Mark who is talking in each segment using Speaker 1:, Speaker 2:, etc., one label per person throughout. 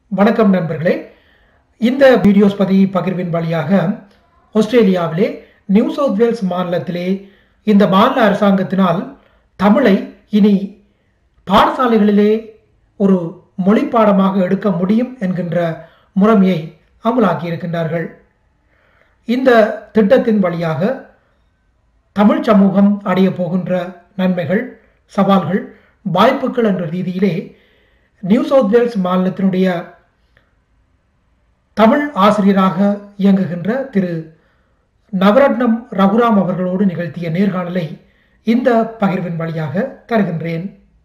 Speaker 1: வணக்கம் நண்பர்களே. இந்த வீடியோஸ் பகிர்வின் வழியாக ஆஸ்திரேலியாவிலே நியூ சவுத் வேல்ஸ் மாநிலத்திலே இந்த மாநில அரசாங்கத்தினால் தமிழை இனி பாடசாலைகளிலே ஒரு மொழி பாடமாக எடுக்க முடியும் என்கின்ற முறைமையை அமலாக்கி இருக்கின்றார்கள். இந்த திட்டத்தின் வழியாக தமிழ் சமூகம் அடைய போகின்ற நன்மைகள், சவால்கள், வாய்ப்புகள் என்ற ரீதியிலே நியூ சவுத் வேல்ஸ் மாநிலத்தினுடைய தமிழ் ஆசிரியராக இயங்குகின்ற திரு நவரத்னம் ரகுராம் அவர்களோடு நிகழ்த்திய நேர்காணலை இந்த பகிர்வின் வழியாக தருகின்றேன்.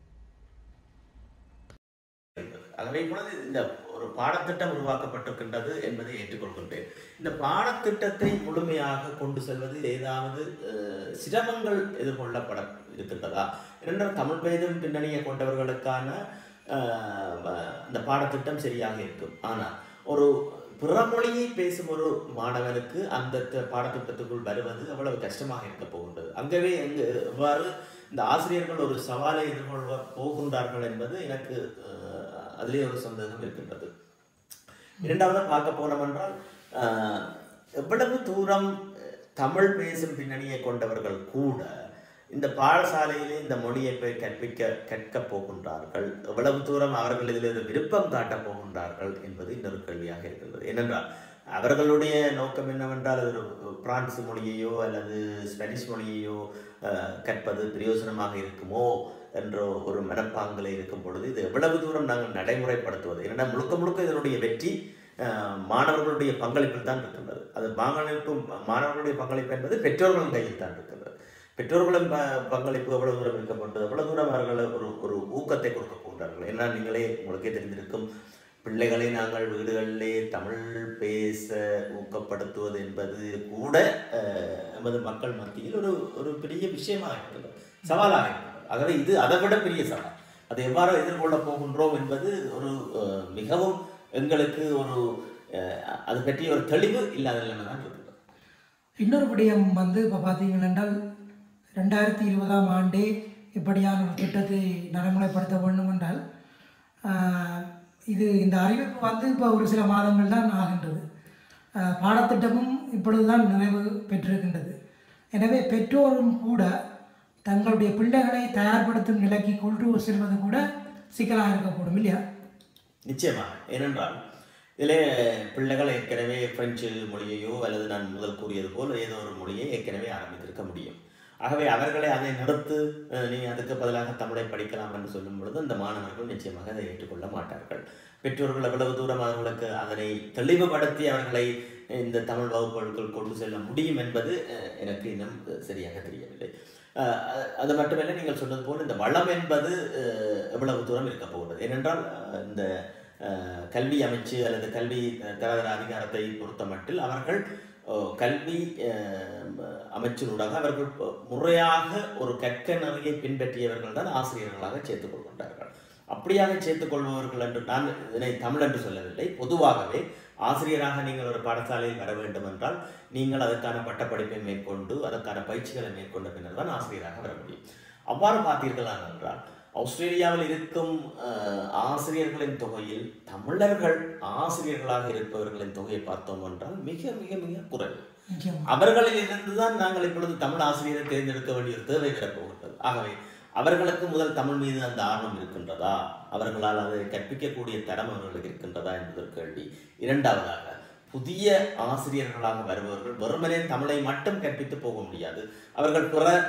Speaker 2: இந்த ஒரு பாடத்திட்டம் உருவாக்கப்பட்டிருக்கின்றது என்பதை ஏற்றுக்கொள்கின்றேன். இந்த பாடத்திட்டத்தை முழுமையாக கொண்டு செல்வது ஏதாவது சிரமங்கள் எதிர்கொள்ளப்பட இருக்கின்றதா என்றால் தமிழ் பேதும் பின்னணியை கொண்டவர்களுக்கான அந்த பாடத்திட்டம் சரியாக இருக்கும். ஆனால் ஒரு பிறமொழியை பேசும் ஒரு மாணவனுக்கு அந்த பாடத்திட்டத்துக்குள் வருவது அவ்வளவு கஷ்டமாக இருக்க போகின்றது. அங்கவே எவ்வாறு இந்த ஆசிரியர்கள் ஒரு சவாலை எதிர்கொள்ள போகின்றார்கள் என்பது எனக்கு அதிலே ஒரு சந்தேகம் இருக்கின்றது. இரண்டாவது பார்க்க போனோம் என்றால் எவ்வளவு தூரம் தமிழ் பேசும் பின்னணியை கொண்டவர்கள் கூட இந்த பாடசாலையிலே இந்த மொழியை போய் கற்கப் போகின்றார்கள், எவ்வளவு தூரம் அவர்கள் இதில் விருப்பம் காட்டப் போகின்றார்கள் என்பது இன்னொரு கேள்வியாக இருக்கின்றது. ஏனென்றால் அவர்களுடைய நோக்கம் என்னவென்றால் அது பிரான்ஸ் மொழியையோ அல்லது ஸ்பானிஷ் மொழியையோ கற்பது பிரயோஜனமாக இருக்குமோ என்ற ஒரு மனப்பாங்கில் இருக்கும் பொழுது இது எவ்வளவு தூரம் நாங்கள் நடைமுறைப்படுத்துவது, ஏன்னா முழுக்க முழுக்க இதனுடைய வெற்றி மாணவர்களுடைய பங்களிப்பில் தான் இருக்கின்றது. அது மாணவர்களுடைய பங்களிப்பு என்பது பெற்றோர்கள் கையில் தான் இருக்கின்றது. பெற்றோர்களின் பங்களிப்பு எவ்வளவு தூரம் இருக்கப்பட்டது, எவ்வளவு தூரம் அவர்கள் ஒரு ஊக்கத்தை கொடுக்க போகிறார்கள். ஏன்னா நீங்களே உங்களுக்கே தெரிந்திருக்கும், பிள்ளைகளை நாங்கள் வீடுகளிலே தமிழ் பேச ஊக்கப்படுத்துவது என்பது கூட நமது மக்கள் மத்தியில் ஒரு பெரிய விஷயமாக இருக்கிறது, சவாலாக இருக்கிறது. ஆகவே இது அதை விட பெரிய சவால். அதை எவ்வாறு எதிர்கொள்ள போகின்றோம் என்பது ஒரு மிகவும் எங்களுக்கு ஒரு அது பற்றிய ஒரு தெளிவு இல்லாத நிலைமை தான் இருக்குது.
Speaker 3: இன்னொரு விடயம் இப்போ பார்த்தீங்கன்னா என்றால் 2020 இப்படியான ஒரு திட்டத்தை நடைமுறைப்படுத்த வேண்டும் என்றால் இந்த அறிவிப்பு இப்போ ஒரு சில மாதங்கள் தான் ஆகின்றது. பாடத்திட்டமும் இப்பொழுதுதான் நிறைவு பெற்றிருக்கின்றது. எனவே பெற்றோரும் கூட தங்களுடைய பிள்ளைகளை தயார்படுத்தும் நிலைக்கு கொண்டு செல்வது கூட சிக்கலாக இருக்கக்கூடும் இல்லையா?
Speaker 2: நிச்சயமாக. ஏனென்றால் இதிலே பிள்ளைகள் ஏற்கனவே பிரெஞ்சு மொழியையோ அல்லது நான் முதல் கூறியது போல் ஏதோ ஒரு மொழியை ஏற்கனவே ஆரம்பித்திருக்க முடியும். ஆகவே அவர்களை அதை நிறுத்து நீ அதுக்கு பதிலாக தமிழை படிக்கலாம் என்று சொல்லும் பொழுது அந்த மாணவர்கள் நிச்சயமாக அதை ஏற்றுக்கொள்ள மாட்டார்கள். பெற்றோர்கள் எவ்வளவு தூரம் அவர்களுக்கு அதனை தெளிவுபடுத்தி அவர்களை இந்த தமிழ் வகுப்புகளுக்குள் கொண்டு செல்ல முடியும் என்பது எனக்கு இன்னும் சரியாக தெரியவில்லை. அது மட்டுமல்ல, நீங்கள் சொன்னது போல் இந்த வளம் என்பது எவ்வளவு தூரம் இருக்க போகிறது. ஏனென்றால் இந்த கல்வி அமைச்சு அல்லது கல்வி தரதர அதிகாரத்தை பொறுத்த மட்டில் அவர்கள் கல்வி அமைச்சினூடாக அவர்கள் முறையாக ஒரு கற்க நெறியை பின்பற்றியவர்கள் தான் ஆசிரியர்களாக சேர்த்துக் கொள்கின்றார்கள். அப்படியாக சேர்த்துக் கொள்பவர்கள் என்று நான் இதனை தமிழ் என்று சொல்லவில்லை, பொதுவாகவே ஆசிரியராக நீங்கள் ஒரு பாடசாலையில் வர வேண்டும் என்றால் நீங்கள் அதற்கான பட்டப்படிப்பை மேற்கொண்டு அதற்கான பயிற்சிகளை மேற்கொண்ட பின்னர் தான் ஆசிரியராக வர முடியும். அவ்வாறு பார்த்தீர்களா என்றால் ஆஸ்திரேலியாவில் இருக்கும் ஆசிரியர்களின் தொகையில் தமிழர்கள் ஆசிரியர்களாக இருப்பவர்களின் தொகையை பார்த்தோம் என்றால் மிக மிக மிக குறைவு. அவர்களில் இருந்துதான் நாங்கள் இப்பொழுது தமிழ் ஆசிரியரை தேர்ந்தெடுக்க வேண்டிய தேவை பெறப்போகின்றது. ஆகவே அவர்களுக்கு முதல் தமிழ் மீது அந்த ஆர்வம் இருக்கின்றதா, அவர்களால் அதை கற்பிக்கக்கூடிய தரம் அவர்களுக்கு இருக்கின்றதா என்பது கேள்வி. இரண்டாவதாக, புதிய ஆசிரியர்களாக வருபவர்கள் வெறுமனே தமிழை மட்டும் கற்பித்து போக முடியாது. அவர்கள்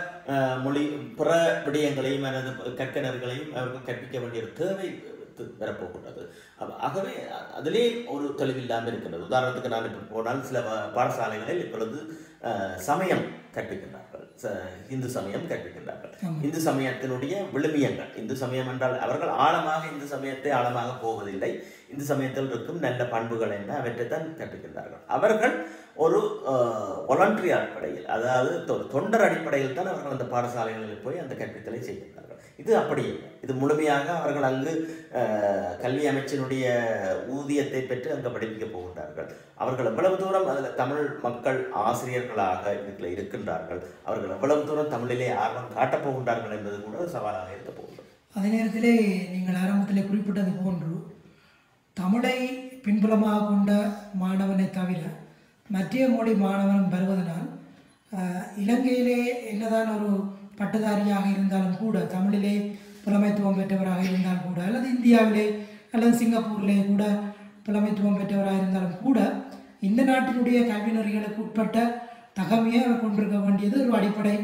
Speaker 2: பிற விடயங்களையும் அல்லது கற்கனர்களையும் அவர்கள் கற்பிக்க வேண்டிய தேவை வரப்போகின்றது. ஆகவே அதிலே ஒரு தெளிவில்லாமல் இருக்கின்றது. உதாரணத்துக்கு நான் இப்போ போனால் சில பாடசாலைகளில் இப்பொழுது சமயம் கற்பிக்கின்றார்கள், இந்து சமயம் கற்பிக்கின்றார்கள். இந்து சமயத்தினுடைய விழுமியங்கள், இந்து சமயம் என்றால் அவர்கள் ஆழமாக இந்து சமயத்தை ஆழமாக போவதில்லை. இந்து சமயத்தில் இருக்கும் நல்ல பண்புகள் என்ன அவற்றைத்தான் கற்பிக்கின்றார்கள். அவர்கள் ஒரு வாலண்டரி அடிப்படையில், அதாவது தொண்டர் அடிப்படையில் தான் அவர்கள் அந்த பாடசாலைகளில் போய் அந்த கற்பித்தலை செய்கின்றார்கள். இது அப்படி இல்லை. இது முழுமையாக அவர்கள் அங்கு கல்வி அமைச்சினுடைய ஊதியத்தை பெற்று அங்கு படிப்பிக்க போகின்றார்கள். அவர்கள் எவ்வளவு தூரம் அதில் தமிழ் மக்கள் ஆசிரியர்களாக இதில் இருக்கின்றார்கள், அவர்கள் எவ்வளவு தூரம் தமிழிலே ஆர்வம் காட்டப் போகின்றார்கள் என்பது கூட சவாலாக இருக்க போகின்றது.
Speaker 3: அதே நேரத்திலே நீங்கள் ஆரம்பத்திலே குறிப்பிட்டது போன்று தமிழை பின்புலமாக கொண்ட மாணவனை தவிர மற்ற மொழி மாணவன் வருவதனால் இலங்கையிலே என்னதான் ஒரு பட்டதாரியாக இருந்தாலும் கூட, தமிழிலே புலமைத்துவம் பெற்றவராக இருந்தாலும் கூட, அல்லது இந்தியாவிலே அல்லது சிங்கப்பூரிலே கூட புலமைத்துவம் பெற்றவராக இருந்தாலும் கூட, இந்த நாட்டினுடைய கல்வி நெறிகளுக்கு உட்பட்ட தகமையை அவர் கொண்டிருக்க வேண்டியது ஒரு அடிப்படை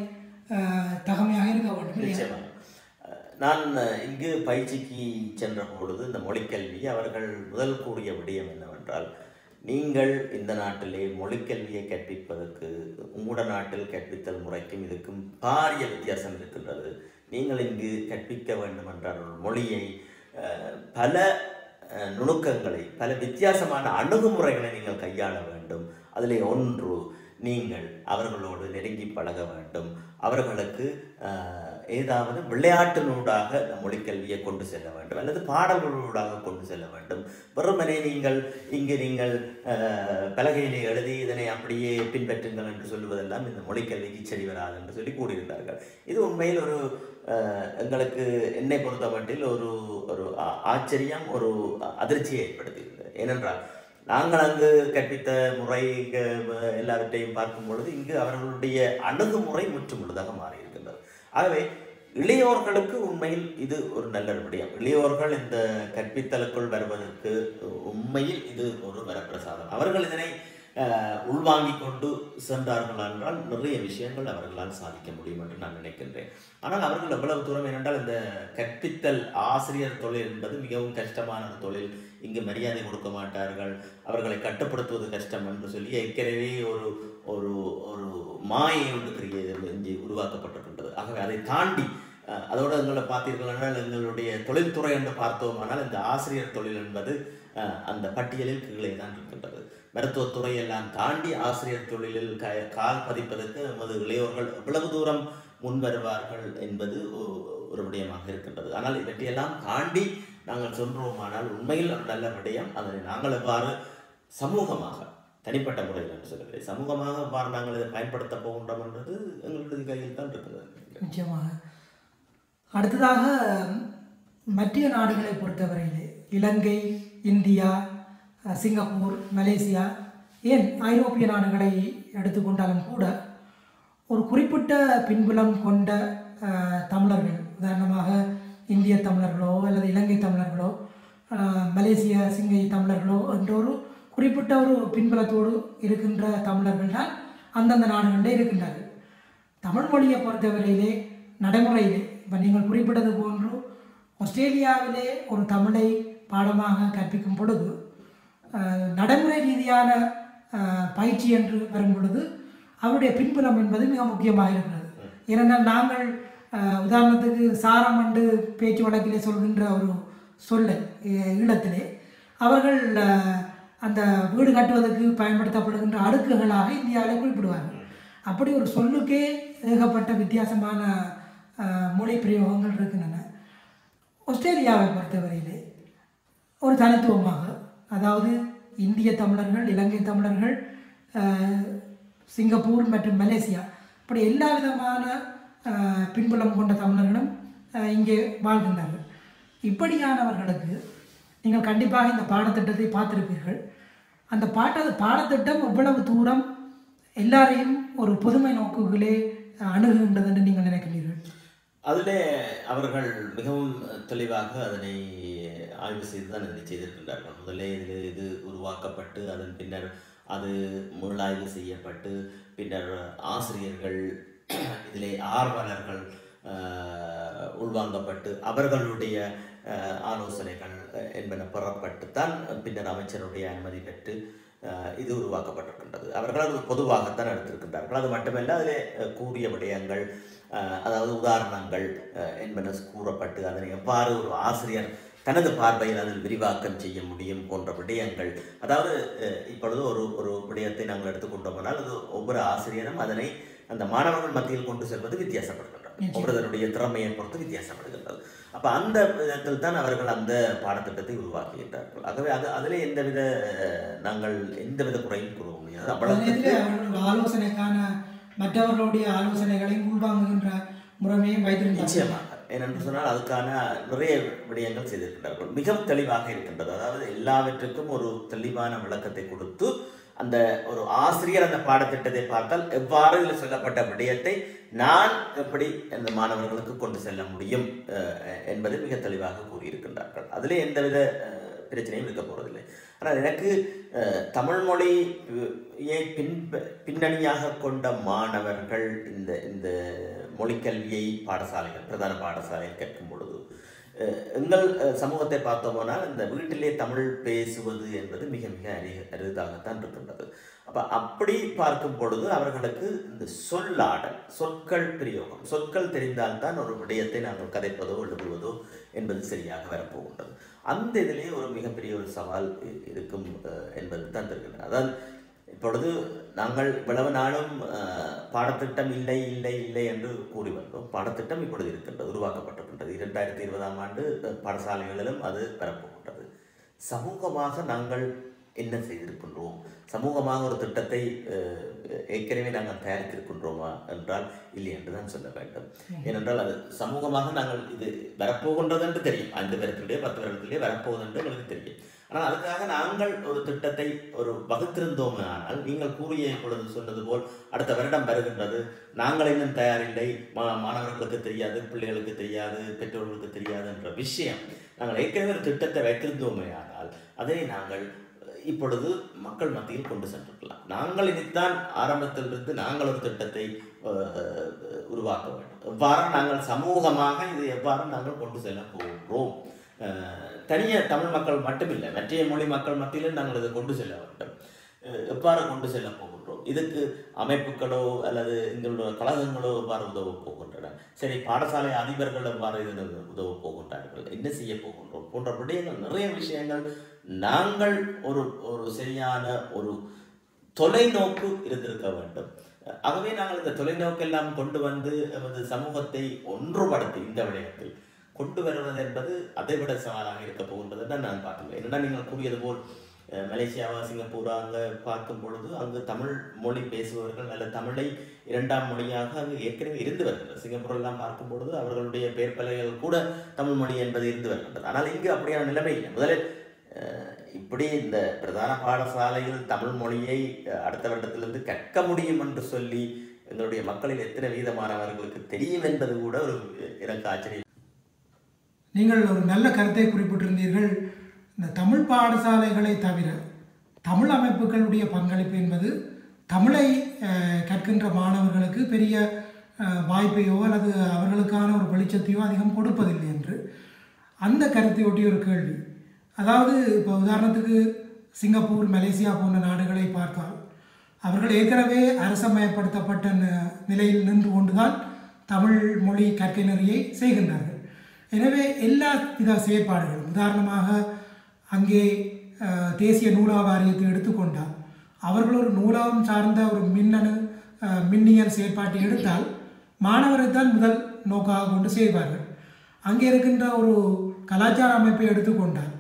Speaker 3: தகமையாக இருக்க வேண்டும்.
Speaker 2: நான் இங்கு பயிற்சிக்கு சென்ற பொழுது இந்த மொழிக்கல்வி அவர்கள் முதல் கூறிய விடயம் என்னவென்றால், நீங்கள் இந்த நாட்டிலே மொழிக்கல்வியை கற்பிப்பதற்கு உங்களோட நாட்டில் கற்பித்தல் முறைக்கும் இதுக்கும் பாரிய வித்தியாசம் இருக்கின்றது. நீங்கள் இங்கு கற்பிக்க வேண்டும் என்றால் ஒரு மொழியை பல நுணுக்கங்களை, பல வித்தியாசமான அணுகுமுறைகளை நீங்கள் கையாள வேண்டும். அதிலே ஒன்று, நீங்கள் அவர்களோடு நெருங்கி பழக வேண்டும். அவர்களுக்கு ஏதாவது விளையாட்டினூடாக மொழிக்கல்வியை கொண்டு செல்ல வேண்டும், அல்லது பாடல்களூடாக கொண்டு செல்ல வேண்டும். வெறுமனே நீங்கள் பலகையிலே எழுதி இதனை அப்படியே பின்பற்றுங்கள் என்று சொல்லுவதெல்லாம் இந்த மொழிக்கல்விக்கு சரி வராது என்று சொல்லி கூறியிருந்தார்கள். இது உண்மையில் ஒரு எங்களுக்கு என்னை பொறுத்த மட்டில் ஒரு ஆச்சரியம், ஒரு அதிர்ச்சியை ஏற்படுத்தியிருந்தது. ஏனென்றால் நாங்கள் அங்கு கற்பித்த முறை எல்லாவற்றையும் பார்க்கும் பொழுது இங்கு அவர்களுடைய அணுகுமுறை முற்றுமுழுதாக மாறியிருக்கின்றது. ஆகவே இளையோர்களுக்கு உண்மையில் இது ஒரு நல்ல விடயம். இளையோர்கள் இந்த கற்பித்தலுக்குள் வருவதற்கு உண்மையில் இது ஒரு வரப்பிரசாதம். அவர்கள் இதனை உள்வாங்கிக் கொண்டு சென்றார்கள் என்றால் நிறைய விஷயங்கள் அவர்களால் சாதிக்க முடியும் என்று நான் நினைக்கின்றேன். ஆனால் அவர்கள் எவ்வளவு தூரம் என்னென்றால், இந்த கற்பித்தல் ஆசிரியர் தொழில் என்பது மிகவும் கஷ்டமான தொழில். இங்கு மரியாதை கொடுக்க மாட்டார்கள், அவர்களை கட்டுப்படுத்துவது கஷ்டம் என்று சொல்லி ஏற்கனவே ஒரு ஒரு மாயை ஒன்று உருவாக்கப்பட்டிருக்கின்றது. ஆகவே அதை தாண்டி அதோடு எங்களை பார்த்தீர்கள் என்றால், எங்களுடைய தொழில்துறை என்று பார்த்தோமானால் இந்த ஆசிரியர் தொழில் என்பது அந்த பட்டியலில் கீழே தான் இருக்கின்றது. மருத்துவத்துறையெல்லாம் தாண்டி ஆசிரியர் தொழிலில் கால் பதிப்பதற்கு நமது இளையோர்கள் எவ்வளவு தூரம் முன் வருவார்கள் என்பது ஒரு விடயமாக இருக்கின்றது. ஆனால் இவற்றையெல்லாம் தாண்டி நாங்கள் சொல்கிறோமானால் உண்மையில் ஒரு நல்ல விடயம். அதனை நாங்கள் எவ்வாறு சமூகமாக, தனிப்பட்ட முறையில் என்று சொல்லவில்லை, சமூகமாக எவ்வாறு நாங்கள் இதை பயன்படுத்த போகின்றோம் என்பது எங்களுடைய கையில் தான் இருக்கிறது.
Speaker 3: நிச்சயமாக. அடுத்ததாக மற்ற நாடுகளை பொறுத்தவரையிலே இலங்கை, இந்தியா, சிங்கப்பூர், மலேசியா, ஏன் ஐரோப்பிய நாடுகளை எடுத்துக்கொண்டாலும் கூட ஒரு குறிப்பிட்ட பின்புலம் கொண்ட தமிழர்கள், உதாரணமாக இந்திய தமிழர்களோ அல்லது இலங்கை தமிழர்களோ மலேசிய சிங்கை தமிழர்களோ என்ற ஒரு குறிப்பிட்ட ஒரு பின்புலத்தோடு இருக்கின்ற தமிழர்கள் தான் அந்தந்த நாடுகளிலே இருக்கின்றார்கள். தமிழ் மொழியை பொறுத்தவரையிலே நடைமுறையிலே இப்போ நீங்கள் குறிப்பிட்டது போன்று ஆஸ்திரேலியாவிலே ஒரு தமிழை பாடமாக கற்பிக்கும் பொழுது நடைமுறை ரீதியான பயிற்சி என்று வரும் பொழுது அவருடைய பின்புலம் என்பது மிக முக்கியமாக இருக்கிறது. ஏனென்றால் நாங்கள் உதாரணத்துக்கு சாரம் என்று பேச்சு வழக்கிலே சொல்கின்ற ஒரு சொல்லை ஈழத்திலே அவர்கள் அந்த வீடு கட்டுவதற்கு பயன்படுத்தப்படுகின்ற அடுக்குகளாக இந்தியாவிலே குறிப்பிடுவார்கள். அப்படி ஒரு சொல்லுக்கே ஏகப்பட்ட வித்தியாசமான மொழி பிரயோகங்கள் இருக்கின்றன. ஆஸ்திரேலியாவை பொறுத்தவரையிலே ஒரு தனித்துவமாக, அதாவது இந்திய தமிழர்கள், இலங்கை தமிழர்கள், சிங்கப்பூர் மற்றும் மலேசியா, இப்படி எல்லா விதமான பின்புலம் கொண்ட தமிழர்களும் இங்கே வாழ்கின்றார்கள். இப்படியானவர்களுக்கு நீங்கள் கண்டிப்பாக இந்த பாடத்திட்டத்தை பார்த்திருப்பீர்கள். அந்த பாடத்திட்டம் எவ்வளவு தூரம் எல்லாரையும் ஒரு பொதுமை நோக்குகளே அணுகுகின்றது என்று நீங்கள் நினைக்கிறீர்கள்?
Speaker 2: அதிலே அவர்கள் மிகவும் தெளிவாக அதனை ஆய்வு செய்து தான் இதனை செய்திருக்கின்றார்கள். முதலே இது உருவாக்கப்பட்டு அதன் பின்னர் அது மீளாய்வு செய்யப்பட்டு பின்னர் ஆசிரியர்கள், இதிலே ஆர்வலர்கள் உள்வாங்கப்பட்டு அவர்களுடைய ஆலோசனைகள் என்பன பெறப்பட்டு தான் பின்னர் அமைச்சருடைய அனுமதி பெற்று இது உருவாக்கப்பட்டிருக்கின்றது. அவர்கள் அது பொதுவாகத்தான் எடுத்திருக்கின்றார்கள். அது மட்டுமல்ல, அதில் கூறிய விடயங்கள், அதாவது உதாரணங்கள் என்பன கூறப்பட்டு அதனை எவ்வாறு ஒரு ஆசிரியர் தனது பார்வையில் அதில் விரிவாக்கம் செய்ய முடியும் போன்ற விடயங்கள். அதாவது இப்பொழுது ஒரு விடயத்தை நாங்கள் எடுத்துக்கொண்டோம்னால் அது ஒவ்வொரு ஆசிரியரும் அதனை அந்த மாணவர்கள் மத்தியில் கொண்டு செல்வது வித்தியாசப்படுகின்றது. ஒவ்வொருவருடைய திறமையை பொறுத்து வித்தியாசப்படுகின்றது. அப்போ அந்த விதத்தில் தான் அவர்கள் அந்த பாடத்திட்டத்தை உருவாக்குகின்றார்கள். ஆகவே அதிலே நாங்கள் எந்தவித குறையும் கூற முடியாது.
Speaker 3: ஆலோசனைக்கான மற்றவர்களுடைய ஆலோசனைகளை உள்வாங்குகின்ற முறைமையும் வைத்திருந்தார்.
Speaker 2: நிச்சயமாக ஏனென்று சொன்னால் அதுக்கான நிறைய விடயங்கள் செய்திருக்கின்றார்கள். மிகவும் தெளிவாக இருக்கின்றது. அதாவது எல்லாவற்றுக்கும் ஒரு தெளிவான விளக்கத்தை கொடுத்து அந்த ஒரு ஆசிரியர் அந்த பாடத்திட்டத்தை பார்த்தால் எவ்வாறு இதில் சொல்லப்பட்ட விடயத்தை நான் எப்படி அந்த மாணவர்களுக்கு கொண்டு செல்ல முடியும் என்பதை மிக தெளிவாக கூறியிருக்கின்றார்கள். அதிலே எந்தவித பிரச்சனையும் இருக்க போவதில்லை. ஆனால் எனக்கு தமிழ் மொழியை பின்னணியாக கொண்ட மாணவர்கள் இந்த மொழிக்கல்வியை பாடசாலைகள் பிரதான பாடசாலையில் கேட்கும் பொழுது எங்கள் சமூகத்தை பார்த்தோம்னால் இந்த வீட்டிலே தமிழ் பேசுவது என்பது மிக மிக அரிதாகத்தான் இருக்கின்றது. அப்படி பார்க்கும் பொழுது அவர்களுக்கு இந்த சொல்லாடல், சொற்கள் பிரயோகம், சொற்கள் தெரிந்தால்தான் ஒரு விடயத்தை நாங்கள் கதைப்பதோ எழுதுவதோ என்பது சரியாக வரப்போகின்றது. அந்த இதிலேயே ஒரு மிகப்பெரிய ஒரு சவால் இருக்கும் என்பது தான் தெரிகிறது. அதாவது இப்பொழுது நாங்கள் இவ்வளவு நாளும் பாடத்திட்டம் இல்லை இல்லை இல்லை என்று கூறி வந்தோம். பாடத்திட்டம் இப்பொழுது இருக்கின்றது, உருவாக்கப்பட்டிருக்கின்றது. 2020ஆம் ஆண்டு பாடசாலைகளிலும் அது வரப்போகின்றது. சமூகமாக நாங்கள் என்ன செய்திருக்கின்றோம், சமூகமாக ஒரு திட்டத்தை ஏற்கனவே நாங்கள் தயாரித்திருக்கின்றோமா என்றால் இல்லை என்று தான் சொல்ல வேண்டும். ஏனென்றால் அது சமூகமாக நாங்கள் இது வரப்போகின்றது என்று தெரியும். 5 வருடத்திலேயே 10 வருடத்திலேயே வரப்போகுது என்று எங்களுக்கு தெரியும். ஆனால் அதுக்காக நாங்கள் ஒரு திட்டத்தை ஒரு வகுத்திருந்தோம். ஆனால் நீங்கள் கூறிய பொழுது சொன்னது போல் அடுத்த வருடம் வருகின்றது, நாங்கள் இன்னும் தயாரில்லை, மாணவர்களுக்கு தெரியாது, பிள்ளைகளுக்கு தெரியாது, பெற்றோர்களுக்கு தெரியாது என்ற விஷயம் நாங்கள் ஏற்கனவே ஒரு திட்டத்தை வைத்திருந்தோமே ஆனால் அதை நாங்கள் இப்பொழுது மக்கள் மத்தியில் கொண்டு சென்றிருக்கலாம். நாங்கள் இதைத்தான் ஆரம்பத்திலிருந்து நாங்கள் ஒரு திட்டத்தை உருவாக்க வேண்டும். எவ்வாறு நாங்கள் சமூகமாக இது எவ்வாறு நாங்கள் கொண்டு செல்ல போகிறோம், தனியாக தமிழ் மக்கள் மட்டுமில்லை மற்ற மொழி மக்கள் மத்தியிலும் நாங்கள் இதை கொண்டு செல்ல வேண்டும். எவ்வாறு கொண்டு செல்ல போகின்றோம், இதுக்கு அமைப்புகளோ அல்லது எங்களுடைய கழகங்களோ எவ்வாறு உதவ போகின்றன, சரி பாடசாலை அதிபர்கள் எவ்வாறு இது உதவ போகின்றார்கள், என்ன செய்ய போகின்றோம் போன்ற விடயங்கள், நிறைய விஷயங்கள் நாங்கள் ஒரு சரியான ஒரு தொலைநோக்கு இருந்திருக்க வேண்டும். ஆகவே நாங்கள் இந்த தொலைநோக்கெல்லாம் கொண்டு வந்து நமது சமூகத்தை ஒன்றுபடுத்தி இந்த விடயத்தில் கொண்டு வருவது என்பது அதை விட சவாலாக இருக்க போகின்றது தான் நான் பார்க்கிறேன். என்னென்னா நீங்கள் கூறியது போல் மலேசியாவா சிங்கப்பூரா அங்கே பார்க்கும் பொழுது அங்கு தமிழ் மொழி பேசுபவர்கள் அல்லது தமிழை 2ஆம் மொழியாக அங்கு ஏற்கனவே இருந்து வருகிறது. சிங்கப்பூரெல்லாம் பார்க்கும் பொழுது அவர்களுடைய பெயர் பலகைகள் கூட தமிழ் மொழி என்பது இருந்து வருகின்றது. ஆனால் இங்கு அப்படியான நிலைமை இல்லை. முதலில் இப்படி இந்த பிரதான பாடசாலையில் தமிழ் மொழியை அடுத்த வருடத்திலிருந்து கற்க முடியும் என்று சொல்லி எங்களுடைய மக்களில் எத்தனை வீதமானவர்களுக்கு தெரியும் என்பது கூட ஒரு எனக்கு ஆச்சரியம்.
Speaker 3: நீங்கள் ஒரு நல்ல கருத்தை குறிப்பிட்டிருந்தீர்கள். இந்த தமிழ் பாடசாலைகளை தவிர தமிழ் அமைப்புகளுடைய பங்களிப்பு என்பது தமிழை கற்கின்ற மாணவர்களுக்கு பெரிய வாய்ப்பையோ அல்லது அவர்களுக்கான ஒரு வெளிச்சத்தையோ அதிகம் கொடுப்பதில்லை என்று அந்த கருத்தையொட்டி ஒரு கேள்வி. அதாவது இப்போ உதாரணத்துக்கு சிங்கப்பூர், மலேசியா போன்ற நாடுகளை பார்த்தால் அவர்கள் ஏற்கனவே அரசமயப்படுத்தப்பட்ட நிலையில் நின்று கொண்டுதான் தமிழ் மொழி கற்கை நெறியை செய்கின்றார்கள். எனவே எல்லா வித செயற்பாடுகளும், உதாரணமாக அங்கே தேசிய நூலக வாரியத்தை எடுத்துக்கொண்டால் அவர்கள் ஒரு நூலகம் சார்ந்த ஒரு மின்னியல் செயற்பாட்டை எடுத்தால் மாணவரை தான் முதல் நோக்காக கொண்டு செய்வார்கள். அங்கே இருக்கின்ற ஒரு கலாச்சார அமைப்பை எடுத்துக்கொண்டால்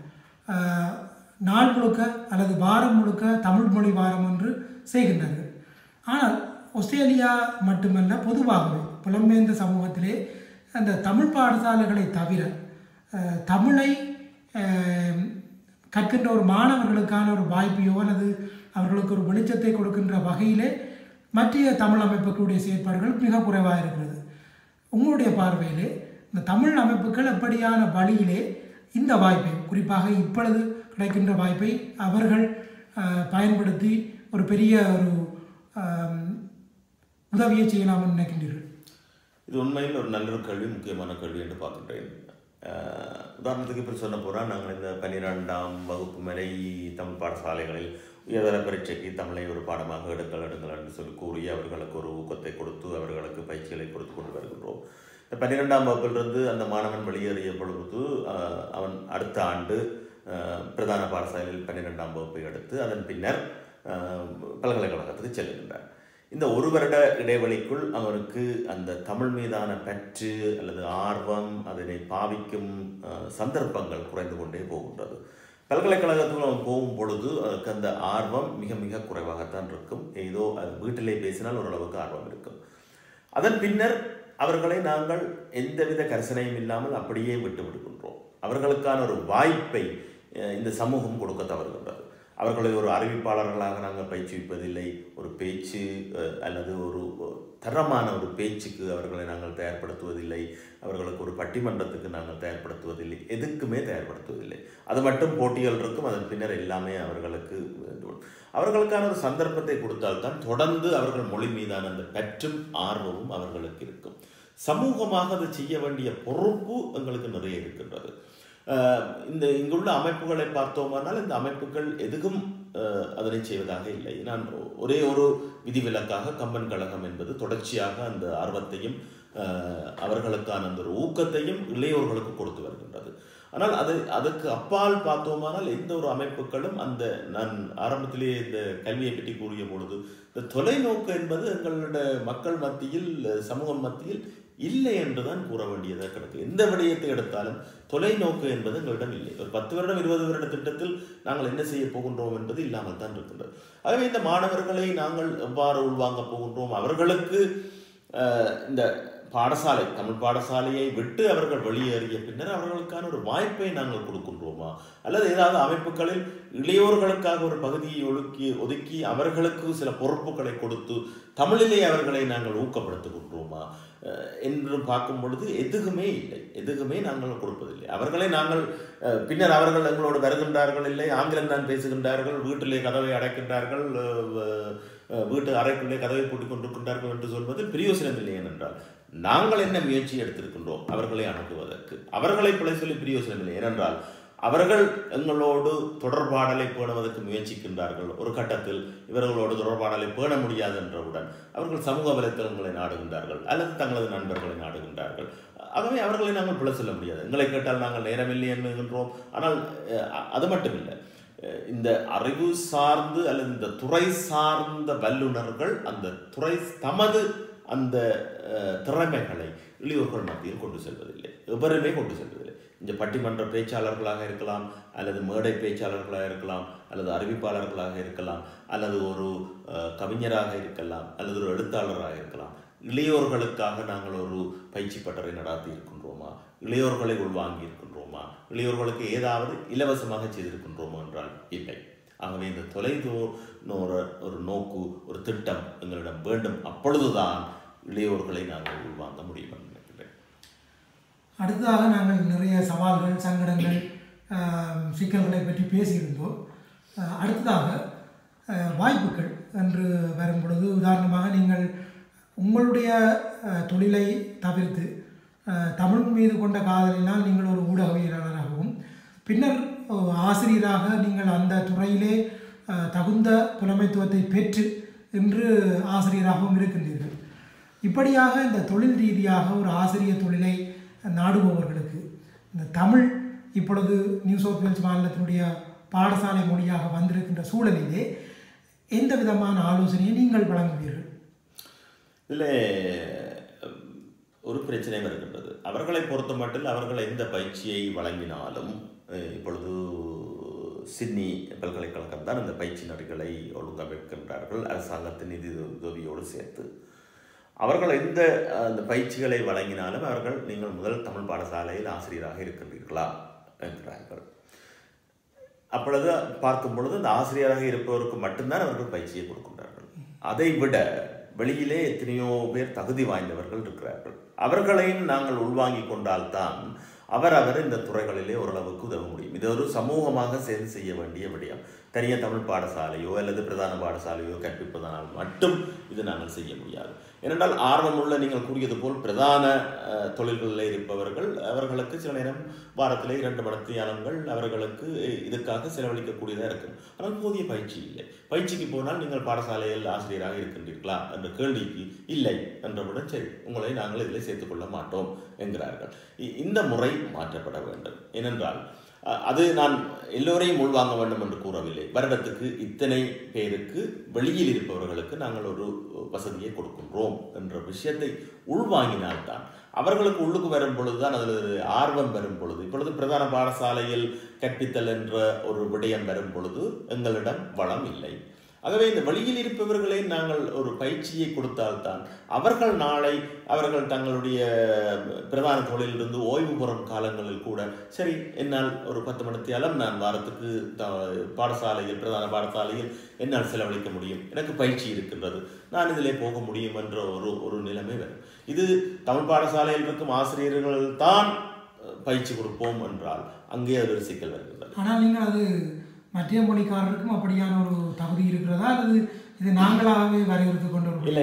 Speaker 3: நாள் முழுக்க அல்லது வாரம் முழுக்க தமிழ் மொழி வாரம் என்று செய்கின்றார்கள். ஆனால் ஆஸ்திரேலியா மட்டுமல்ல, பொதுவாகவே புலம்பெயர்ந்த சமூகத்திலே அந்த தமிழ் பாடசாலைகளை தவிர தமிழை கற்கின்ற ஒரு மாணவர்களுக்கான ஒரு வாய்ப்பையோ அல்லது அவர்களுக்கு ஒரு வெளிச்சத்தை கொடுக்கின்ற வகையிலே மற்ற தமிழ் அமைப்புகளுடைய செயற்பாடுகள் மிக குறைவாக இருக்கிறது. உங்களுடைய பார்வையிலே இந்த தமிழ் அமைப்புகள் எப்படியான வழியிலே இந்த வாய்ப்பை, குறிப்பாக இப்பொழுது கிடைக்கின்ற வாய்ப்பை அவர்கள் பயன்படுத்தி ஒரு பெரிய ஒரு உதவியை செய்யலாம்னு நினைக்கின்றீர்கள்?
Speaker 2: இது உண்மையில் ஒரு நல்ல கேள்வி, முக்கியமான கேள்வி என்று பார்க்கின்றேன். உதாரணத்துக்கு இப்போ சொல்ல போனால் நாங்கள் இந்த 12ஆம் வகுப்பு வரை தமிழ் பாடசாலைகளில் உயர்தர பரீட்சைக்கு தமிழை ஒரு பாடமாக எடுங்கள் என்று சொல்லி கூறி அவர்களுக்கு ஒரு ஊக்கத்தை கொடுத்து அவர்களுக்கு பயிற்சிகளை கொடுத்து கொண்டு வருகின்றோம். இந்த 12ஆம் வகுப்பிலிருந்து அந்த மாணவன் வெளியேறிய பொழுது அவன் அடுத்த ஆண்டு பிரதான பாடசாலையில் 12ஆம் வகுப்பை எடுத்து அதன் பின்னர் பல்கலைக்கழகத்துக்கு செல்கின்றார். இந்த ஒரு வருட இடைவெளிக்குள் அவருக்கு அந்த தமிழ் மீதான பற்று அல்லது ஆர்வம், அதனை பாவிக்கும் சந்தர்ப்பங்கள் குறைந்து கொண்டே போகின்றது. பல்கலைக்கழகத்துக்கு அவன் போகும் பொழுது அதுக்கு அந்த ஆர்வம் மிக மிக குறைவாகத்தான் இருக்கும். ஏதோ வீட்டிலே பேசினால் ஓரளவுக்கு ஆர்வம் இருக்கும். அதன் பின்னர் அவர்களை நாங்கள் எந்தவித கரிசனையும் இல்லாமல் அப்படியே விட்டு விடுகின்றோம். அவர்களுக்கான ஒரு வாய்ப்பை இந்த சமூகம் கொடுக்க தவறுகின்றது. அவர்களை ஒரு அறிவிப்பாளர்களாக நாங்கள் பயிற்றுவிப்பதில்லை. ஒரு பேச்சு அல்லது ஒரு தரமான ஒரு பேச்சுக்கு அவர்களை நாங்கள் தயார்படுத்துவதில்லை. அவர்களுக்கு ஒரு பட்டிமன்றத்துக்கு நாங்கள் தயார்படுத்துவதில்லை. எதுக்குமே தயார்படுத்துவதில்லை. அது மட்டும் போட்டிகள் இருக்கும். அதன் பின்னர் எல்லாமே அவர்களுக்கான ஒரு சந்தர்ப்பத்தை கொடுத்தால்தான் தொடர்ந்து அவர்கள் மொழி மீதான அந்த பற்றும் ஆர்வமும் அவர்களுக்கு இருக்கும். சமூகமாக அதை செய்ய வேண்டிய பொறுப்பு எங்களுக்கு நிறைய இருக்கின்றது. இங்குள்ள அமைப்புகளை பார்த்தோமானால் இந்த அமைப்புகள் எதுவும் அதனை செய்வதாக இல்லை. நான் ஒரே ஒரு விதிவிலக்காக கம்பன் கழகம் என்பது தொடர்ச்சியாக அந்த ஆர்வத்தையும் அவர்களுக்கான அந்த ஒரு ஊக்கத்தையும் இளையோர்களுக்கு கொடுத்து வருகின்றது. ஆனால் அதுக்கு அப்பால் பார்த்தோமானால் எந்த ஒரு அமைப்புகளும் அந்த நான் ஆரம்பத்திலே இந்த கல்வியை பற்றி கூறிய பொழுது இந்த தொலைநோக்கு என்பது எங்களுடைய மக்கள் மத்தியில் சமூகம் மத்தியில் இல்லை என்றுதான் கூற வேண்டியதாக கிடக்கு. எந்த விடயத்தை எடுத்தாலும் தொலைநோக்கு என்பது எங்களிடம் இல்லை. ஒரு 10 வருடம் 20 வருட திட்டத்தில் நாங்கள் என்ன செய்ய போகின்றோம் என்பது இல்லாமல் தான் இருக்கின்றது. ஆகவே இந்த மாணவர்களை நாங்கள் எவ்வாறு உள்வாங்க போகின்றோம், அவர்களுக்கு இந்த பாடசாலை தமிழ் பாடசாலையை விட்டு அவர்கள் வெளியேறிய பின்னர் அவர்களுக்கான ஒரு வாய்ப்பை நாங்கள் கொடுக்கின்றோமா, அல்லது ஏதாவது அமைப்புகளில் இளையோர்களுக்காக ஒரு பகுதியை ஒதுக்கி அவர்களுக்கு சில பொறுப்புகளை கொடுத்து தமிழிலே அவர்களை நாங்கள் ஊக்கப்படுத்துகின்றோமா என்று பார்க்கும் பொழுது எதுவுமே இல்லை. எதுவுமே நாங்கள் கொடுப்பதில்லை. அவர்களை நாங்கள் பின்னர் அவர்கள் எங்களோடு வருகின்றார்கள் இல்லை, ஆங்கிலம் தான் பேசுகின்றார்கள், வீட்டிலே கதவை அடைக்கின்றார்கள், வீட்டு அறைக்குள்ளே கதவை பூட்டிக் கொண்டிருக்கின்றார்கள் என்று சொல்வதில் பிரயோசனம் இல்லை. ஏனென்றால் நாங்கள் என்ன முயற்சி எடுத்திருக்கின்றோம் அவர்களை அணுகுவதற்கு, அவர்களை பிழை சொல்லி பிரயோசனம் இல்லை. ஏனென்றால் அவர்கள் எங்களோடு தொடர்பாடலை பேணுவதற்கு முயற்சிக்கின்றார்கள். ஒரு கட்டத்தில் இவர்களோடு தொடர்பாடலை பேண முடியாது என்றவுடன் அவர்கள் சமூக வலைத்தளங்களை நாடுகின்றார்கள் அல்லது தங்களது நண்பர்களை நாடுகின்றார்கள். ஆகவே அவர்களை நாங்கள் பிழை சொல்ல முடியாது. எங்களை கேட்டால் நாங்கள் நேரமில்லை என்கின்றோம். ஆனால் அது மட்டுமில்லை, இந்த அறிவு சார்ந்து அல்லது இந்த துறை சார்ந்த வல்லுநர்கள் அந்த துறை தமது அந்த திறமைகளை இளையோர்கள் மத்தியில் கொண்டு செல்வதில்லை. எவருமே கொண்டு செல்வதில்லை. இந்த பட்டிமன்ற பேச்சாளர்களாக இருக்கலாம், அல்லது மேடை பேச்சாளர்களாக இருக்கலாம், அல்லது அறிவிப்பாளர்களாக இருக்கலாம், அல்லது ஒரு கவிஞராக இருக்கலாம், அல்லது ஒரு எழுத்தாளராக இருக்கலாம். இளையோர்களுக்காக நாங்கள் ஒரு பயிற்சி பட்டறை நடத்தி இருக்கின்றோமா, இளையோர்களை உள்வாங்கி இருக்கின்றோமா, இளையோர்களுக்கு ஏதாவது இலவசமாக செய்திருக்கின்றோமா என்றால் இல்லை. ஆகவே இந்த ஒரு நோக்கு, ஒரு திட்டம் எங்களிடம் வேண்டும். அப்பொழுதுதான் இளையோர்களை நாங்கள் உள்வாங்க முடியும் என்று நினைக்கிறேன்.
Speaker 3: அடுத்ததாக நாங்கள் நிறைய சவால்கள், சங்கடங்கள், சிக்கல்களை பற்றி பேசியிருந்தோம். அடுத்ததாக வாய்ப்புகள் என்று வரும் பொழுது, உதாரணமாக நீங்கள் உங்களுடைய தொழிலை தவிர்த்து தமிழ் மீது கொண்ட காதலினால் நீங்கள் ஒரு ஊடகவியலாளராகவும் பின்னர் ஆசிரியராக நீங்கள் அந்த துறையிலே தகுந்த புலமைத்துவத்தை பெற்று இன்று ஆசிரியராகவும் இருக்கின்றீர்கள். இப்படியாக இந்த தொழில் ரீதியாக ஒரு ஆசிரியர் தொழிலை நாடுபவர்களுக்கு இந்த தமிழ் இப்பொழுது நியூ சவுத் வேல்ஸ் மாநிலத்தினுடைய பாடசாலை மொழியாக வந்திருக்கின்ற சூழலிலே எந்த விதமான ஆலோசனையை நீங்கள் வழங்குவீர்கள்?
Speaker 2: இதில் ஒரு பிரச்சனை வருகின்றது. அவர்களை பொறுத்த மட்டும் அவர்கள் எந்த பயிற்சியை வழங்கினாலும், இப்பொழுது சிட்னி பல்கலைக்கழகம் தான் இந்த பயிற்சி நெறிகளை ஒழுங்கமைக்கின்றார்கள் அரசாங்கத்தின் நிதி உதவியோடு சேர்த்து. அவர்கள் எந்த அந்த பயிற்சிகளை வழங்கினாலும் அவர்கள் நீங்கள் முதல் தமிழ் பாடசாலையில் ஆசிரியராக இருக்கின்றீர்களா என்கிறார்கள். அப்பொழுது பார்க்கும் பொழுது அந்த ஆசிரியராக இருப்பவருக்கு மட்டும்தான் அவர்கள் பயிற்சியை கொடுக்கின்றார்கள். அதை விட வெளியிலே எத்தனையோ பேர் தகுதி வாய்ந்தவர்கள் இருக்கிறார்கள். அவர்களையும் நாங்கள் உள்வாங்கி கொண்டால்தான் அவர் இந்த துறைகளிலே ஓரளவுக்கு உதவ முடியும். இது ஒரு சமூகமாக சேர்ந்து செய்ய வேண்டிய விடயம். தனியாக தமிழ் பாடசாலையோ அல்லது பிரதான பாடசாலையோ கற்பிப்பதனால் மட்டும் இது நாங்கள் செய்ய முடியாது. ஏனென்றால் ஆர்வமுள்ள, நீங்கள் கூறியது போல் பிரதான தொழில்களில் இருப்பவர்கள், அவர்களுக்கு சில நேரம் வாரத்திலே 2 மணித்தியாலங்கள் அவர்களுக்கு இதுக்காக செலவழிக்கக்கூடியதாக இருக்கும். ஆனால் போதிய பயிற்சி இல்லை. பயிற்சிக்கு போனால் நீங்கள் பாடசாலையில் ஆசிரியராக இருக்கின்றீர்களா என்ற கேள்விக்கு இல்லை என்றவுடன் சரி, உங்களை நாங்கள் இதில் சேர்த்துக்கொள்ள மாட்டோம் என்கிறார்கள். இந்த முறை மாற்றப்பட வேண்டும். ஏனென்றால் அது நான் எல்லோரையும் உள்வாங்க வேண்டும் என்று கூறவில்லை. வருடத்துக்கு இத்தனை பேருக்கு வெளியில் இருப்பவர்களுக்கு நாங்கள் ஒரு வசதியை கொடுக்கின்றோம் என்ற விஷயத்தை உள்வாங்கினால்தான் அவர்களுக்கு உள்ளுக்கு வரும் பொழுதுதான் அதில் ஆர்வம் வரும் பொழுது. இப்பொழுது பிரதான பாடசாலையில் கற்பித்தல் என்ற ஒரு விடயம் வரும் பொழுது எங்களிடம் வளம் இல்லை. ஆகவே இந்த வழியில் இருப்பவர்களே நாங்கள் ஒரு பயிற்சியை கொடுத்தால்தான் அவர்கள் நாளை அவர்கள் தங்களுடைய பிரதான தொழிலிருந்து ஓய்வு பெறும் காலங்களில் கூட சரி என்னால் ஒரு 10 மணித்தியாலம் நான் வாரத்துக்கு பாடசாலையில் பிரதான பாடசாலையில் என்னால் செலவழிக்க முடியும், எனக்கு பயிற்சி இருக்கின்றது, நான் இதிலே போக முடியும் என்ற ஒரு நிலைமை வரும். இது தமிழ் பாடசாலையில் இருக்கும் ஆசிரியர்கள் தான் பயிற்சி கொடுப்போம் என்றால் அங்கே அது ஒரு சிக்கல் வருகிறது.
Speaker 3: ஆனால் நீங்கள் அது மத்திய மொழிக்காரருக்கும் அப்படியான ஒரு தகுதி இருக்கிறதா அல்லது இது நாங்களாகவே வரையறுத்து கொண்டு
Speaker 2: இல்லை?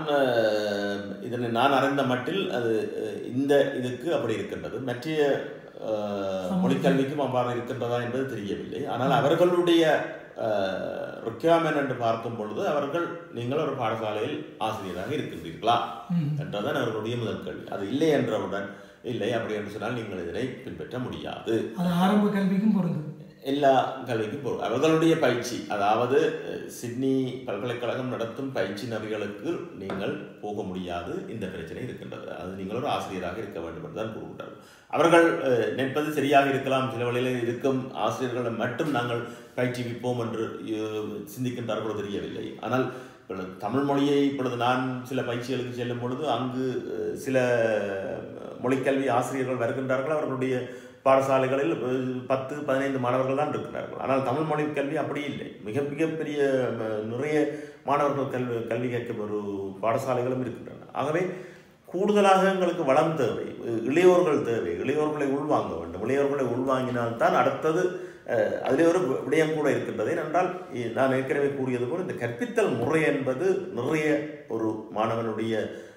Speaker 2: இதனை நான் அறிந்த மட்டில் அது இந்த இதுக்கு அப்படி இருக்கின்றது. மற்ற மொழிக்கல்விக்கும் அவ்வாறு இருக்கின்றதா என்பது தெரியவில்லை. ஆனால் அவர்களுடைய ரிக்யர்மென்ட் என்று பார்க்கும் பொழுது அவர்கள் நீங்கள் ஒரு பாடசாலையில் ஆசிரியராக இருக்கின்றீர்களா என்றதான் அவர்களுடைய முதல் கேள்வி. அது இல்லை என்றவுடன் இல்லை அப்படி என்று சொன்னால் நீங்கள் இதனை பின்பற்ற முடியாது.
Speaker 3: அது ஆரம்ப கல்விக்கும் பொருந்தும்,
Speaker 2: எல்லா கல்விக்கும் பொருள். அவர்களுடைய பயிற்சி, அதாவது சிட்னி பல்கலைக்கழகம் நடத்தும் பயிற்சி நெறிகளுக்கு நீங்கள் போக முடியாது. இந்த பிரச்சனை இருக்கின்றது. அது நீங்கள் ஒரு ஆசிரியராக இருக்க வேண்டும் என்று தான் கூறுகின்றார்கள். அவர்கள் நினைப்பது சரியாக இருக்கலாம். சில வழியில் இருக்கும் ஆசிரியர்களை மட்டும் நாங்கள் பயிற்றுவிப்போம் என்று சிந்திக்கின்றார்களோ தெரியவில்லை. ஆனால் தமிழ் மொழியை இப்பொழுது நான் சில பயிற்சிகளுக்கு செல்லும் பொழுது அங்கு சில மொழிக்கல்வி ஆசிரியர்கள் வருகின்றார்கள். அவர்களுடைய பாடசாலைகளில் 10-15 மாணவர்கள் தான் இருக்கிறார்கள். ஆனால் தமிழ் மொழி கல்வி அப்படி இல்லை. மிகப்பெரிய நிறைய மாணவர்கள் கல்வி கேட்கும் ஒரு பாடசாலைகளும் இருக்கின்றன. ஆகவே கூடுதலாக எங்களுக்கு வளம் தேவை, இளையோர்கள் தேவை. இளையோர்களை உள்வாங்க வேண்டும். இளையோர்களை உள்வாங்கினால்தான் அடுத்தது அதிலே ஒரு விடயம் கூட இருக்கின்றது. ஏனென்றால் நான் ஏற்கனவே கூறியது போல் இந்த கற்பித்தல் முறை என்பது நிறைய ஒரு மாணவனுடைய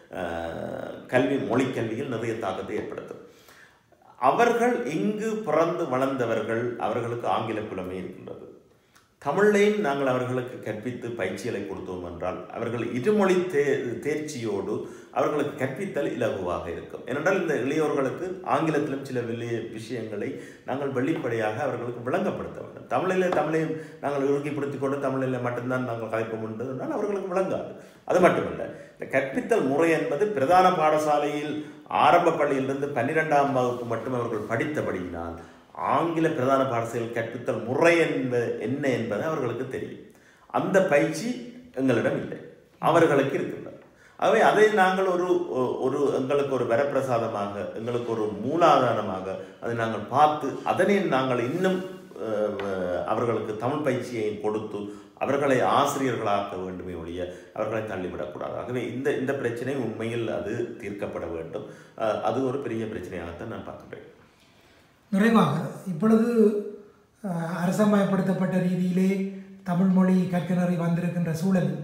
Speaker 2: மொழிக்கல்வியில் நிறைய தாக்கத்தை ஏற்படுத்தும். அவர்கள் இங்கு பிறந்து வளர்ந்தவர்கள், அவர்களுக்கு ஆங்கில புலமை இருக்கின்றது. தமிழையும் நாங்கள் அவர்களுக்கு கற்பித்து பயிற்சிகளை கொடுத்தோம் என்றால் அவர்கள் இருமொழி தேர்ச்சியோடு அவர்களுக்கு கற்பித்தல் இலகுவாக இருக்கும். ஏனென்றால் இந்த இளையோர்களுக்கு ஆங்கிலத்திலும் சில விஷயங்களை நாங்கள் வெளிப்படையாக அவர்களுக்கு விளங்கப்படுத்த வேண்டும். தமிழையும் நாங்கள் இறுக்கிப்படுத்திக் கொண்டு தமிழில் மட்டும்தான் நாங்கள் கலைப்போம் என்றால் அவர்களுக்கு விளங்காது. அது மட்டுமல்ல, இந்த கற்பித்தல் முறை என்பது பிரதான பாடசாலையில் ஆரம்ப பள்ளியிலிருந்து 12ஆம் வகுப்பு மட்டும் அவர்கள் படித்தபடியினால் ஆங்கில பிரதான பாடசாலையில் கற்பித்தல் முறை என்ன என்பது அவர்களுக்கு தெரியும். அந்த பயிற்சி எங்களிடம் இல்லை, அவர்களுக்கு இருக்கின்றது. ஆகவே அதை நாங்கள் எங்களுக்கு ஒரு வரப்பிரசாதமாக, எங்களுக்கு ஒரு மூலாதாரமாக அதை நாங்கள் பார்த்து அதனை நாங்கள் இன்னும் அவர்களுக்கு தமிழ் பயிற்சியை கொடுத்து அவர்களை ஆசிரியர்களாக்க வேண்டுமே ஒழிய அவர்களை தள்ளிவிடக்கூடாது. ஆகவே இந்த பிரச்சனை உண்மையில் அது தீர்க்கப்பட வேண்டும். அது ஒரு பெரிய பிரச்சனையாகத்தான் நான் பார்க்கிறேன்.
Speaker 3: நிறைவாக இப்பொழுது அரசமயப்படுத்தப்பட்ட ரீதியிலே தமிழ் மொழி கற்கனரை வந்திருக்கின்ற சூழலில்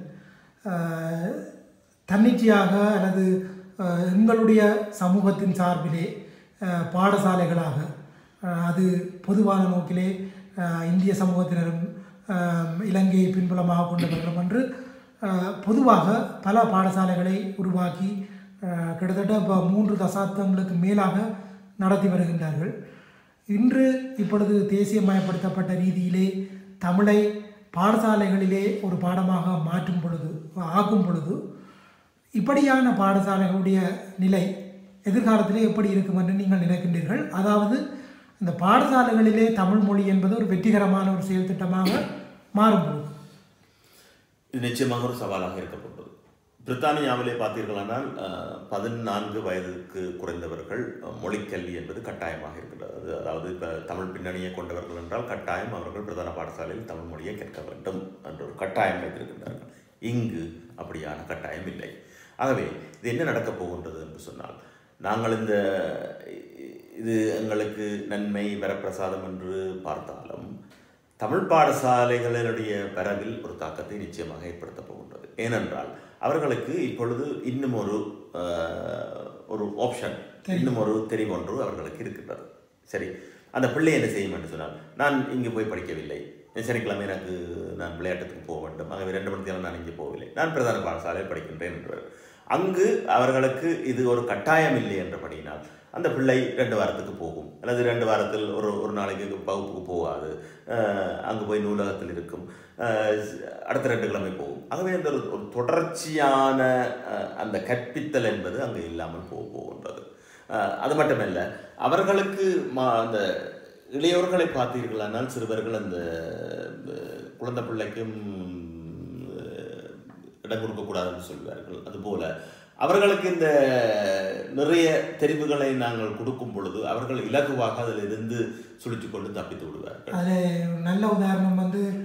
Speaker 3: தன்னிச்சையாக அல்லது எங்களுடைய சமூகத்தின் சார்பிலே பாடசாலைகளாக அது பொதுவான நோக்கிலே இந்திய சமூகத்தினரும் இலங்கையை பின்புலமாக கொண்டவர்களும் என்று பொதுவாக பல பாடசாலைகளை உருவாக்கி கிட்டத்தட்ட இப்போ 3 தசாப்தங்களுக்கு மேலாக நடத்தி வருகின்றார்கள். இன்று இப்பொழுது தேசியமயப்படுத்தப்பட்ட ரீதியிலே தமிழை பாடசாலைகளிலே ஒரு பாடமாக ஆக்கும் பொழுது இப்படியான பாடசாலைகளுடைய நிலை எதிர்காலத்திலே எப்படி இருக்கும் என்று நீங்கள் நினைக்கின்றீர்கள்? அதாவது இந்த பாடசாலைகளிலே தமிழ் மொழி என்பது ஒரு வெற்றிகரமான ஒரு செயல் திட்டமாக மாறும்பொழுது
Speaker 2: இது நிச்சயமாக ஒரு சவாலாக இருக்கப்பட்டது. பிரித்தானியாவிலே பார்த்தீர்களானால் 14 வயதுக்கு குறைந்தவர்கள் மொழிக்கல்வி என்பது கட்டாயமாக இருக்கின்றது. அதாவது இப்போ தமிழ் பின்னணியை கொண்டவர்கள் என்றால் கட்டாயம் அவர்கள் பிரதான பாடசாலையில் தமிழ் மொழியை கற்க வேண்டும் என்ற ஒரு கட்டாயம் வைத்திருக்கின்றார்கள். இங்கு அப்படியான கட்டாயம் இல்லை. ஆகவே இது என்ன நடக்கப் போகின்றது என்று சொன்னால், நாங்கள் இது எங்களுக்கு நன்மை வரப்பிரசாதம் என்று பார்த்தாலும் தமிழ் பாடசாலைகளுடைய வரவில் ஒரு தாக்கத்தை நிச்சயமாக ஏற்படுத்த போகின்றது. ஏனென்றால் அவர்களுக்கு இப்பொழுது இன்னும் ஒரு ஆப்ஷன், இன்னும் ஒரு தெரிவொன்று அவர்களுக்கு இருக்கின்றது. சரி, அந்த பிள்ளை என்ன செய்யும் என்று சொன்னால், நான் இங்கு போய் படிக்கவில்லை, சனிக்கிழமை நான் விளையாட்டுக்கு போக வேண்டும், ஆகவே 2 மணி நேரம் நான் இங்கே போகவில்லை, நான் பிரதான பாடசாலையில் படிக்கின்றேன் என்றார். அங்கு அவர்களுக்கு இது ஒரு கட்டாயம் இல்லை என்றபடியினால் அந்த பிள்ளை 2 வாரத்துக்கு போகும், அல்லது 2 வாரத்தில் ஒரு நாளைக்கு வகுப்புக்கு போகாது, அங்கு போய் நூலகத்தில் இருக்கும், அடுத்த 2 கிழமை போகும். ஆகவே அந்த ஒரு தொடர்ச்சியான அந்த கற்பித்தல் என்பது அங்கு இல்லாமல் போகின்றது. அது மட்டுமல்ல, அவர்களுக்கு அந்த இளையோர்களை பார்த்தீர்களானால் சிறுவர்கள் அந்த குழந்தை பிள்ளைக்கும் இடம் கொடுக்கக்கூடாதுன்னு சொல்வார்கள். அதுபோல் அவர்களுக்கு இந்த நிறைய தெரிவுகளை நாங்கள் கொடுக்கும் பொழுது அவர்கள் இலகுவாக அதிலிருந்து சுழித்து கொண்டு தப்பித்து விடுவார்கள்.
Speaker 3: அது நல்ல உதாரணம்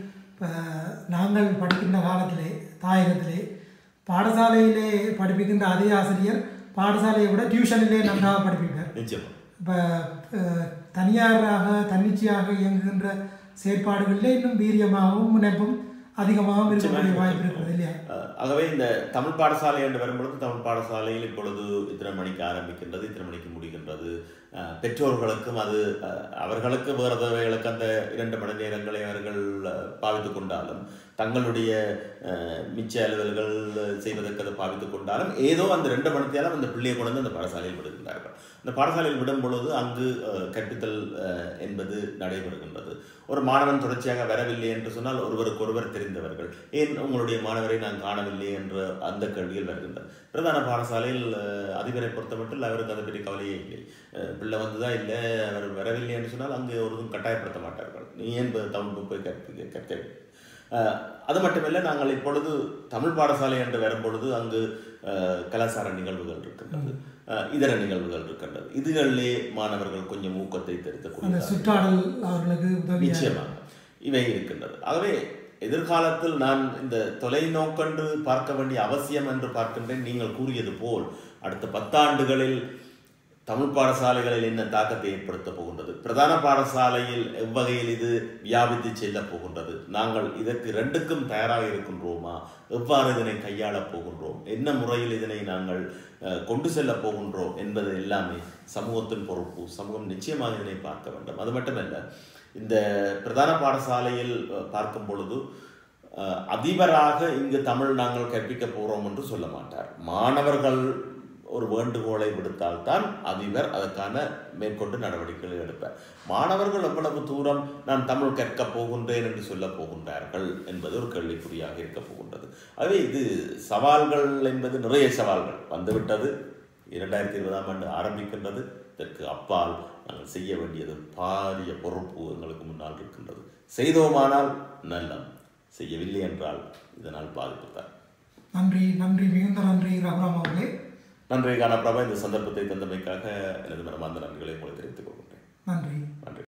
Speaker 3: நாங்கள் படிக்கின்ற காலத்திலே தாயகத்திலே பாடசாலையிலே படிப்பிக்கின்ற அதே ஆசிரியர் பாடசாலையை விட டியூஷனிலே நன்றாக படிப்பிப்பார்.
Speaker 2: நிச்சயமாக
Speaker 3: இப்போ தனியாராக தன்னிச்சையாக இயங்குகின்ற செயற்பாடுகளில் இன்னும் வீரியமாகவும் முனைப்பும் அதிகமாகவும் இருக்கக்கூடிய வாய்ப்பு இருக்கிறது இல்லையா?
Speaker 2: ஆகவே இந்த தமிழ் பாடசாலை என்று வரும்பொழுது தமிழ் பாடசாலையில் இப்பொழுது இத்தனை மணிக்கு ஆரம்பிக்கின்றது, இத்தனை மணிக்கு முடிகின்றது. பெற்றோர்களுக்கும் அது அவர்களுக்கு வேறுதவைகளுக்கு அந்த 2 மணி நேரங்களை அவர்கள் பாவித்து கொண்டாலும் தங்களுடைய மிச்ச அலுவல்கள் செய்வதற்கு அதை பாவித்து கொண்டாலும் ஏதோ அந்த 2 மணி நேரம் அந்த பிள்ளையை கொண்டு வந்து அந்த பாடசாலையில் விடுகின்றார்கள். அந்த பாடசாலையில் விடும் பொழுது அங்கு கற்பித்தல் என்பது நடைபெறுகின்றது. ஒரு மாணவன் தொடர்ச்சியாக வரவில்லை என்று சொன்னால் ஒருவருக்கொருவர் தெரிந்தவர்கள், ஏன் உங்களுடைய மாணவரை நான் காணவில்லை என்ற அந்த கேள்விகள் வருகின்றன. பிரதான பாடசாலையில் அதிபரை பொறுத்தமட்டில் அவருக்கு அதை பற்றி கவலையே இல்லை. பிள்ளை வந்துதான் இல்லை, அவர் வரவில்லை என்று சொன்னால் அங்கு ஒருவரும் கட்டாயப்படுத்த மாட்டார்கள். நீ ஏன் தமிழ் போய் கற்க. அது மட்டுமில்லை, நாங்கள் இப்பொழுது தமிழ் பாடசாலை என்று வரும்பொழுது அங்கு கலாச்சார நிகழ்வுகள் இருக்கின்றது, இதர நிகழ்வுகள் இருக்கின்றது. இதுகளிலே மாணவர்கள் கொஞ்சம் ஊக்கத்தை தெரிவிக்கக்கூடிய
Speaker 3: சுற்றாடல் அவர்களுக்கு
Speaker 2: நிச்சயமாக இவை இருக்கின்றது. ஆகவே எதிர்காலத்தில் நான் இந்த தொலைநோக்கென்று பார்க்க வேண்டிய அவசியம் என்று பார்க்கின்றேன். நீங்கள் கூறியது போல் அடுத்த 10 ஆண்டுகளில் தமிழ் பாடசாலைகளில் என்ன தாக்கத்தை ஏற்படுத்த போகின்றது, பிரதான பாடசாலையில் எவ்வகையில் இது வியாபித்து செல்ல போகின்றது, நாங்கள் இதற்கு 2க்கும் தயாராக இருக்கின்றோமா, எவ்வாறு இதனை கையாளப் போகின்றோம், என்ன முறையில் இதனை நாங்கள் கொண்டு செல்ல போகின்றோம் என்பது எல்லாமே சமூகத்தின் பொறுப்பு. சமூகம் நிச்சயமாக இதனை பார்க்க வேண்டும். அது மட்டுமல்ல, இந்த பிரதான பாடசாலையில் பார்க்கும் பொழுது அதிபராக இங்கு தமிழ் நாங்கள் கற்பிக்க போகிறோம் என்று சொல்ல மாட்டார். மாணவர்கள் ஒரு வேண்டுகோளை விடுத்தால்தான் அதிபர் அதற்கான மேற்கொண்டு நடவடிக்கைகளை எடுப்பார். மாணவர்கள் எவ்வளவு தூரம் நான் தமிழ் கற்கப் போகின்றேன் என்று சொல்ல போகின்றார்கள் என்பது ஒரு கேள்விக்குறியாக இருக்க போகின்றது. ஆகவே இது சவால்கள் என்பது நிறைய சவால்கள் வந்துவிட்டது. 2020ஆம் ஆண்டு ஆரம்பிக்கின்றது. இதற்கு அப்பால் நாங்கள் செய்ய வேண்டியது பாரிய பொறுப்பு எங்களுக்கு முன்னால் இருக்கின்றது. செய்தோமானால் நல்லம், செய்யவில்லை என்றால் இதனால் பாதிப்பு தான்.
Speaker 3: நன்றி, நன்றி, மிகுந்த நன்றி ரகுராம் அவர்களே.
Speaker 2: நன்றி காண பிரபா. இந்த சந்தர்ப்பத்தை தந்தமைக்காக எனது மனமார்ந்த நன்றிகளை உங்களை தெரிவித்துக் கொள்கின்றேன்.
Speaker 3: நன்றி.
Speaker 2: நன்றி.